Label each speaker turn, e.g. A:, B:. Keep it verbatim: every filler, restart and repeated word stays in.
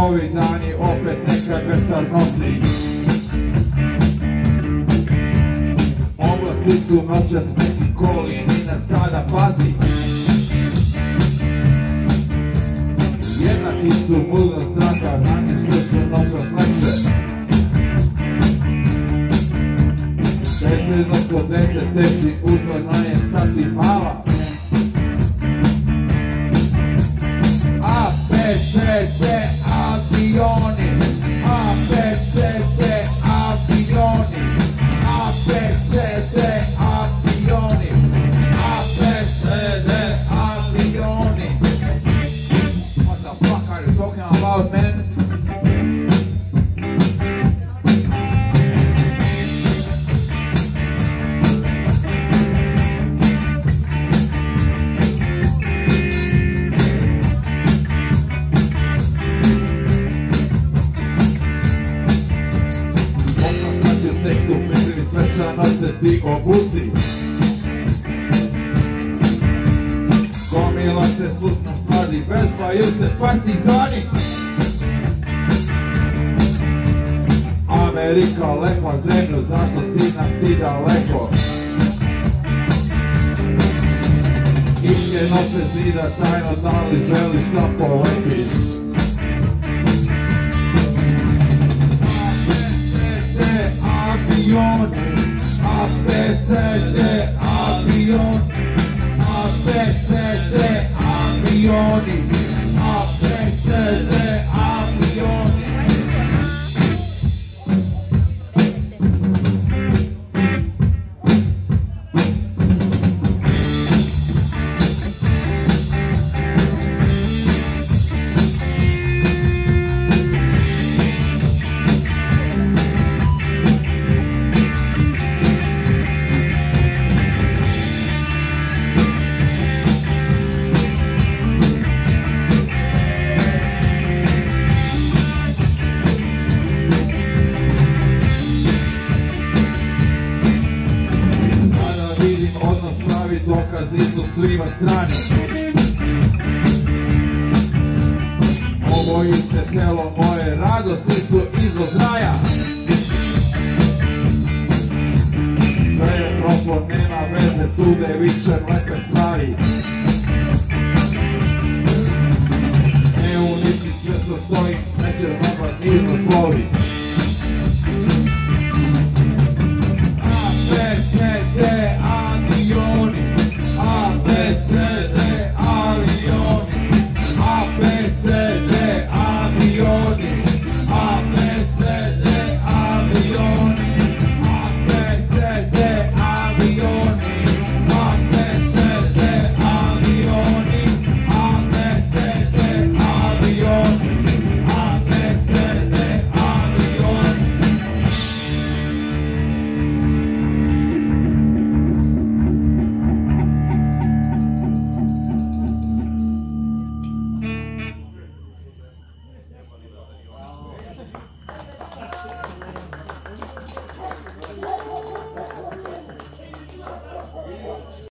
A: Ovi dani opet neka vetar nosi. Oblaci su noćas neki koli, Nina sada pazi. Jednaki su mudra straka, na njih slično noćas lepše. Bezbrednost kod dece teči, uzgledna je sasvim mala. A, B, C, D, avioni. A, B, C, D, avioni. A, B, C, D, avioni. A, B, C, D, avioni. What the fuck are you talking about, man? Tekstu pripremi svečano se ti obuci. Gomila se slutno sladi, vežbaju se partizani. Amerika lepa zemlju, zašto si nam ti daleko? Iskreno se zida tajno, da li želiš da polepiš? Avioni, A, B, C, D, avioni. A, B, C, D, avioni. A, B, C, D, avioni. Dokazi su svima strani. Ovo iste telo moje radosti su izvoz raja. Sve je proplo, nema veze, tude vičem lepe stvari. Ne uništi čvrsto stojim, neće vama mirno slovi.